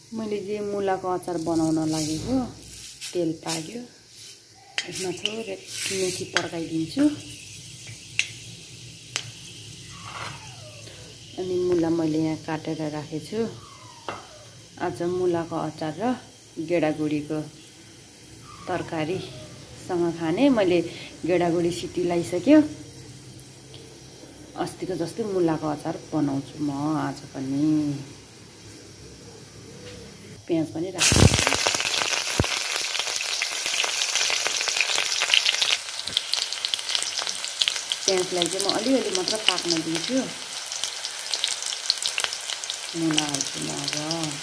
मैले जे मुलाको अचार बनाउन लागेको तेल पाक्यो यसमा थोरै मेथी पड्काइदिन्छु अनि मुला मैले यहाँ काटेर राखेछु आज मुलाको अचार र गेडागुडीको तरकारीसँग खाने मैले गेडागुडी सिटी लगाइसक्यो अस्तिको जस्तै मुलाको अचार बनाउँछु म आज पनि प्याज पनि राख्छु प्याजलाई चाहिँ म अलिअलि मात्र पाक्न दिन्छु मुला हाल्छु म अब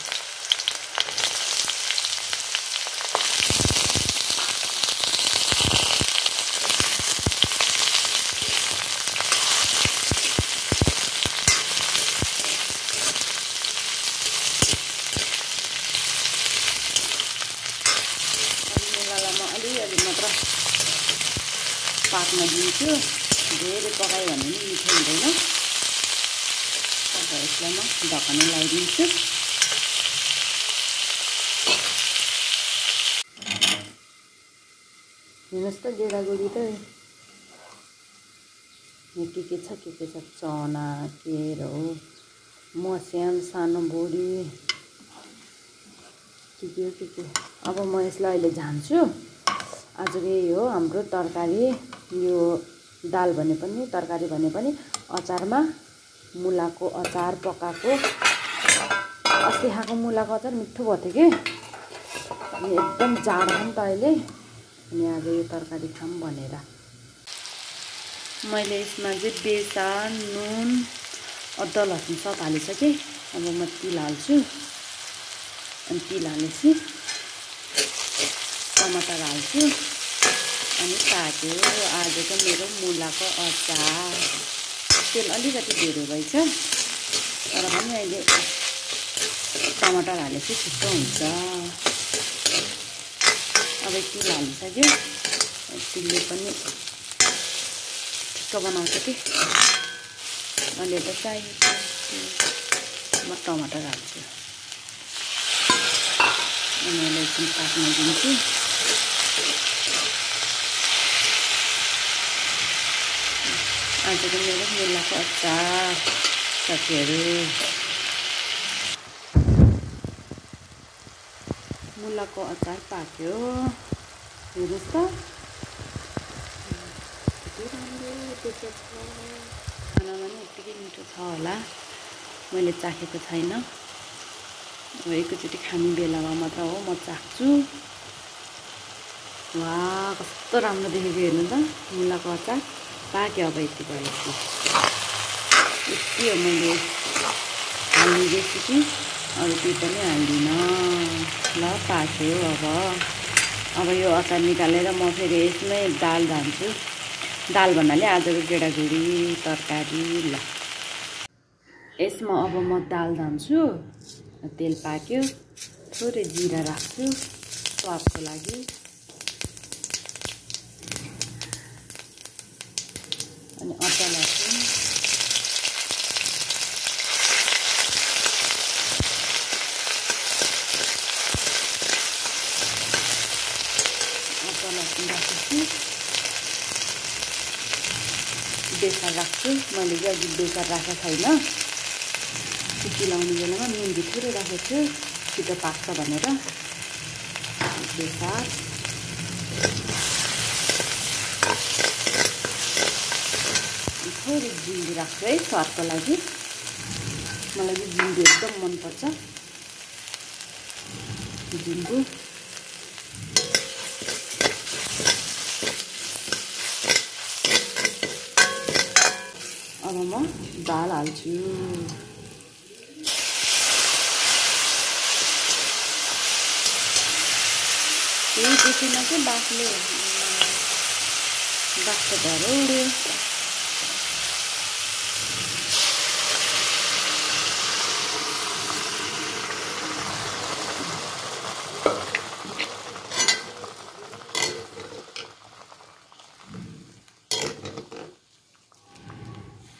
पाक्न दिन्छु धेरै पकायो भने पनि मिठो हुँदैन अब यसलाई म ढक्कन लगाइदिन्छु हेर्नुहोस् त गेडागुडी त के छ चना केरो मस्याम सानो बोडी के अब म यसलाई अहिले झान्छु आजको यही हो हाम्रो तरकारी यो दाल भने पनि तरकारी भने पनि अचारमा मुलाको अचार पकाएको अस्ति खाएको मुलाको अचार मिठो भयो थियो कि अनि एकदम जाडो छ नि त अहिले अनि आज यो तरकारी खाम भनेर मैले यसमा चाहिँ बेसार नुन अदुवा लसुन सब हालिसकेँ अब म तिल हाल्छु अनि तिल हालेपछि टमाटर हाल्छु अनि पाक्यो आजको मेरो मुलाको अचार तेल अलिकति धेरै भएछ तर पनि अहिले टमाटर हालेपछि छिटो हुन्छ अब तिल हालिसक्यो तिलले पनि छिटो बनाउँछ कि अहिले त चाहिएको म टमाटर हाल्छु अनि एकछिन पाक्न दिन्छु आजको मेरो मुलाको अचार साथीहरू मुलाको अचार पाक्यो हेर्नुहोस् त कति राम्रो देखेको छ खानामा पनि यत्तिकै मिठो छ होला मैले चाखेको छैन अब एकैचोटि खाने बेलामा मात्र हो म चाख्छु वाह कस्तो राम्रो देखेको हेर्नु त मुलाको अचार पाक्यो अब यति भएपछि यति हो मैले हाल्ने रेसिपी अरू केही पनि हाल्दिनँ ल पाक्यो अब यो अचार निकालेर म फेरि यसमै दाल झान्छु दाल भन्नाले आजको गेडागुडी तरकारी ल यसमा अब म दाल झान्छु तेल पाक्यो थोरै जिरा राख्छु स्वादको लागि अनि अदुवा लसुन राखेपछि बेसार राख्छु मैले चाहिँ अघि बेसार राखेको छैन सिटी लाउने बेलामा नुन थोरै राखेको छु छिटो पाक्छ भनेर बेसार थोरै जिन्जु राख्छु है स्वादको लागि मलाई चाहिँ जिन्जु एकदम मनपर्छ जिन्जु अब म दाल हाल्छु केही देखिन कि बाफले बाफको धरो उड्यो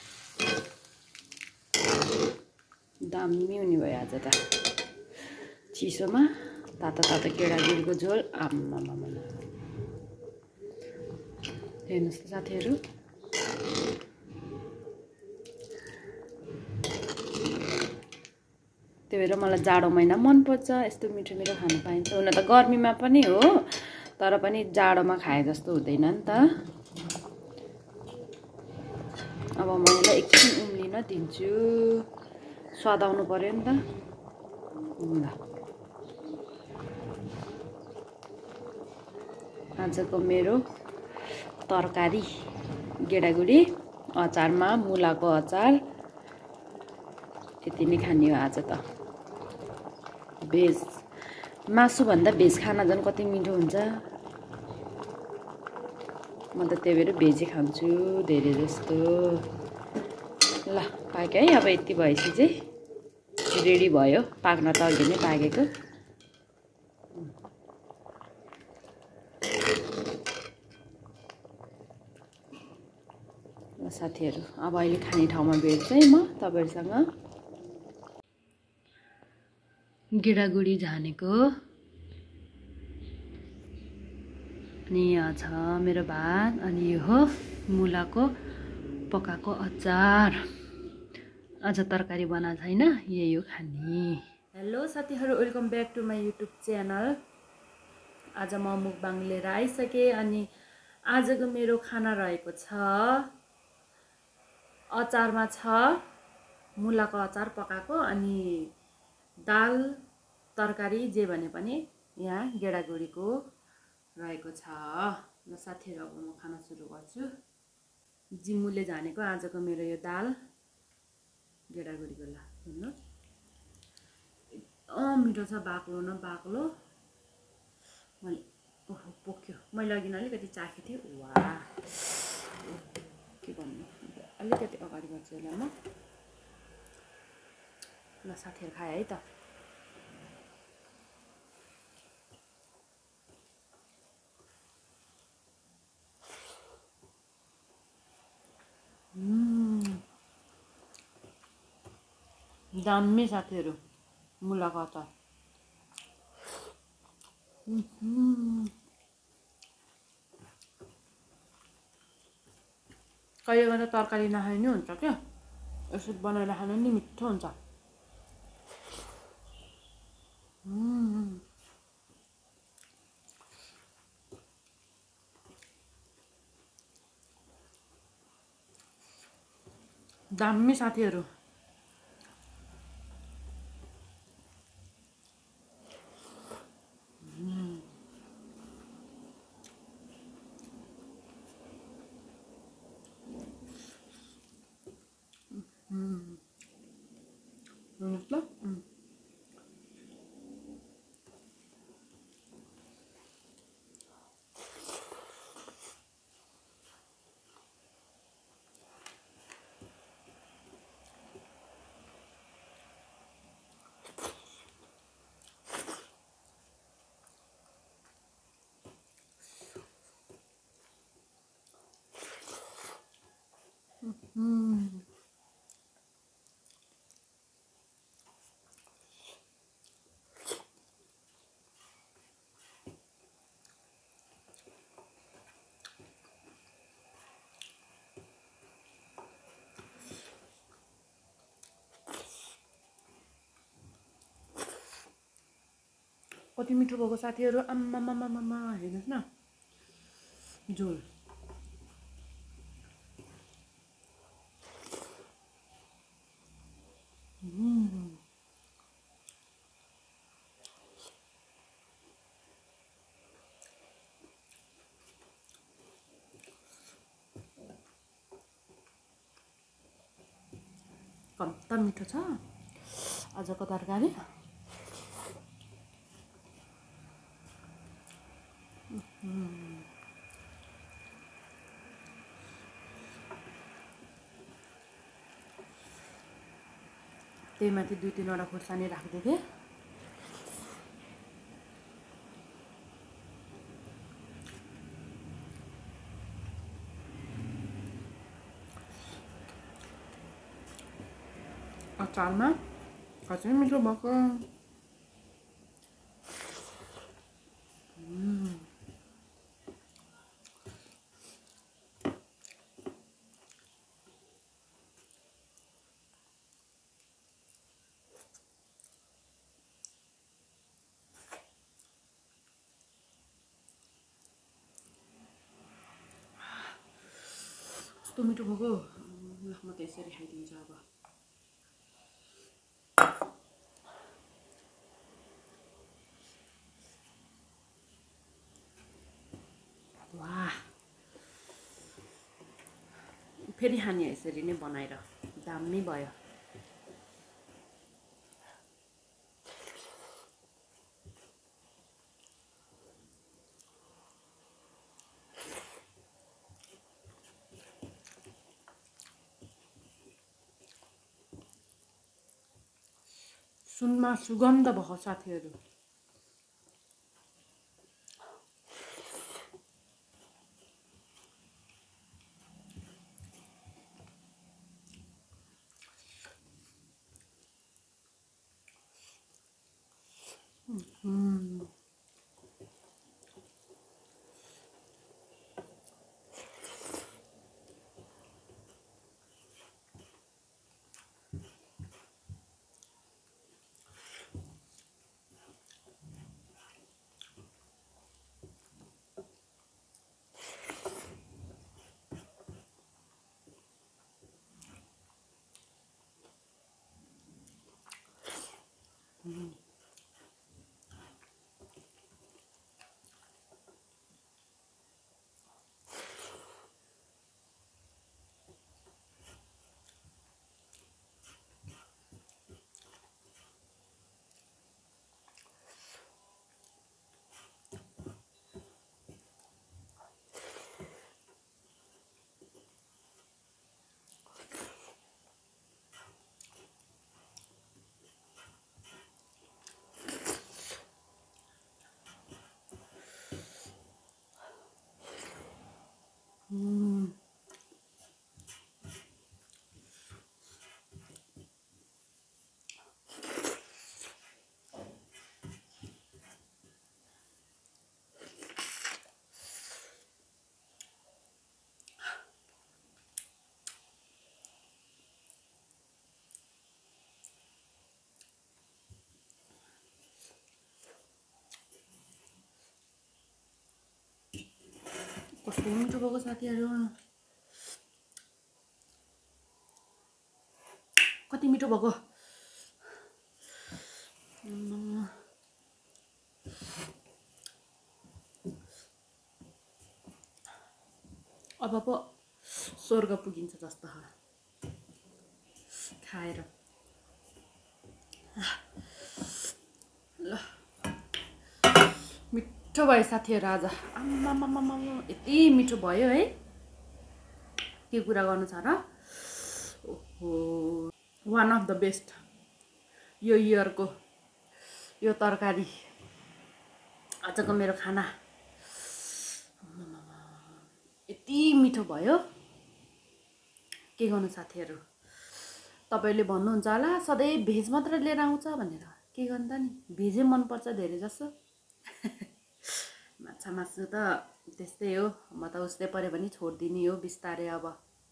दामी हुने भयो आज त चिसोमा तातो तातो गेडागुडीको झोल आम्मामामा हेर्नुहोस् त साथीहरू। त्यही भएर मलाई जाडो महिना मनपर्छ, यस्तो मिठो मिठो खानु पाइन्छ। हुन त गर्मीमा पनि हो, तर पनि जाडोमा खाए जस्तो हुँदैन नि त। अब म यसलाई एकछिन उम्लिन दिन्छु, स्वादाउनु पर्यो नि त। ल आजको मेरो तरकारी गेडागुडी अचारमा मुलाको अचार यति नै खाने हो आज त। भेज मासुभन्दा भेज खाना झन् कति मिठो हुन्छ। म त त्यही भएर भेजै खान्छु धेरै जस्तो। ल पाक्यो है, अब यति भएपछि चाहिँ रेडी भयो। पाक्न त अघि नै पाकेको। ल साथीहरू, अब अहिले खाने ठाउँमा भेट्छु है म तपाईँहरूसँग। गेडागुडी झानेको अनि यहाँ छ मेरो भात, अनि यो हो मुलाको पकाएको अचार। आज तरकारी बनाएको छैन, यही हो खाने। हेलो साथीहरू, welcome back to my YouTube channel. आज म मुकबाङ लिएर आइसकेँ अनि आजको मेरो खाना रहेको छ, अचारमा छ मुलाको अचार पकाएको, अनि दाल तरकारी जे भने पनि यहाँ गेडागुडीको रहेको छ। ल साथीहरू, अब म खाना सुरु गर्छु। जिम्मुले झानेको आजको मेरो यो दाल गेडागुडीको। ल हेर्नुहोस्, एकदम मिठो छ, बाक्लो न बाक्लो। मैले ओहो पोख्यो, मैले अघि अलिकति चाखेको थिएँ। वाह के भन्नु, अलिकति अगाडि गर्छु यसलाई म। ल साथीहरू खाएँ है त। दामी साथीहरू मुलाको अचार। कहिले गर्दा तरकारी नखाए नि हुन्छ क्या, यसो बनाएर खानु नि मिठो हुन्छ। दामी साथीहरू। कति मिठो भएको साथीहरू। आम्मामामामा हेर्नुहोस् न झोल। कम्ता मिठो छ आजको तरकारी। त्यही माथि 2-3वटा खुर्सानी राखिदिएको थिएँ। अचारमा खासै मिठो भएको। कस्तो मिठो भएको म त यसरी खाइदिन्छु अब वाह फेरि खाने यसरी नै बनाएर दामी भयो सुनमा सुगन्ध भएको साथीहरू कस्तो मिठो भएको साथीहरू कति मिठो भएको अब पो स्वर्ग पुगिन्छ जस्तो खाएर ल मिठो भयो साथीहरू आज आम्मामामामा यति मिठो भयो है के कुरा गर्नु छ र ओहो वान अफ द बेस्ट यो इयरको यो तरकारी आजको मेरो खाना यति मिठो भयो के गर्नु साथीहरू तपाईले भन्नुहुन्छ होला सधैँ भेज मात्र लिएर आउँछ भनेर के गर्नु त नि भेजै मनपर्छ धेरै जसो माछा मासु त त्यस्तै हो म त उस्तै पऱ्यो भने छोडिदिने हो बिस्तारै अब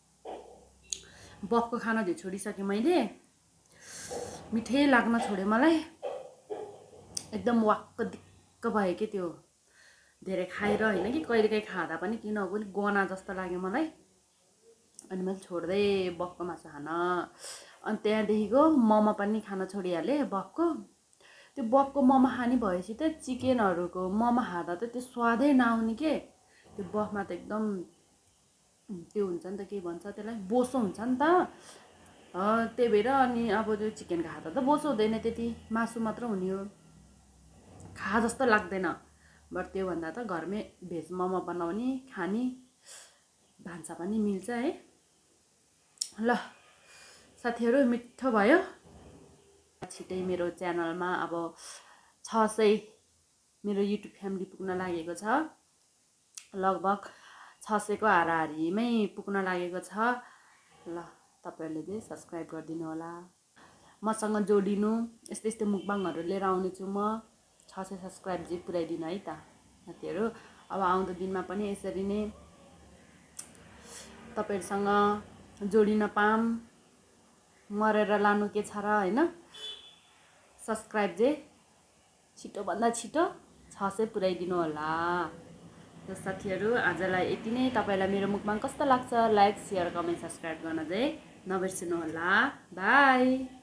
बफको खाना चाहिँ छोडिसकेँ मैले मिठै लाग्न छोड्यो मलाई एकदम वाक्क दिक्क भयो के त्यो धेरै खाएर होइन कि कहिलेकाहीँ खाँदा पनि किन हो नि गना जस्तो लाग्यो मलाई अनि मैले छोड्दै बफको मासु खान अनि त्यहाँदेखिको मोमो पनि खान छोडिहालेँ बफको त्यो बफको मोमो खाने भएपछि त चिकनहरूको मोमो खाँदा त त्यो स्वादै नआउने के त्यो बफमा त एकदम त्यो हुन्छ नि त के भन्छ त्यसलाई बोसो हुन्छ नि त त्यही भएर अनि अब त्यो चिकनको खाँदा त बोसो हुँदैन त्यति मासु मात्र हुने हो खा जस्तो लाग्दैन बट त्योभन्दा त घरमै भेज मोमो बनाउने खाने भान्सा पनि मिल्छ है ल साथीहरू मिठो भयो छिटै मेरो च्यानलमा अब 600 मेरो युट्युब फ्यामिली पुग्न लागेको छ लगभग 600 को हाराहारीमै पुग्न लागेको छ ल तपाईहरुले चाहिँ सब्स्क्राइब गरिदिनु होला मसँग जोडिनु यस्तै यस्तै मुकबाङहरु लिएर आउने छु म 600 सब्स्क्राइब चाहिँ पुर्याइदिनु है त साथीहरू। अब आउँदो दिनमा पनि यसरी नै तपाईहरुसँग जोडिन पाऊँ, मरेर लानु के छ र हैन। सब्स्क्राइब चाहिँ छिटोभन्दा छिटो 600 पुर्याइदिनु होला। त साथीहरू आजलाई यति नै। तपाईलाई मेरो मुखबाङ कस्तो लाग्छ लाइक, शेयर, कमेन्ट, सब्स्क्राइब गर्न चाहिँ नबिर्सनु होला। बाई।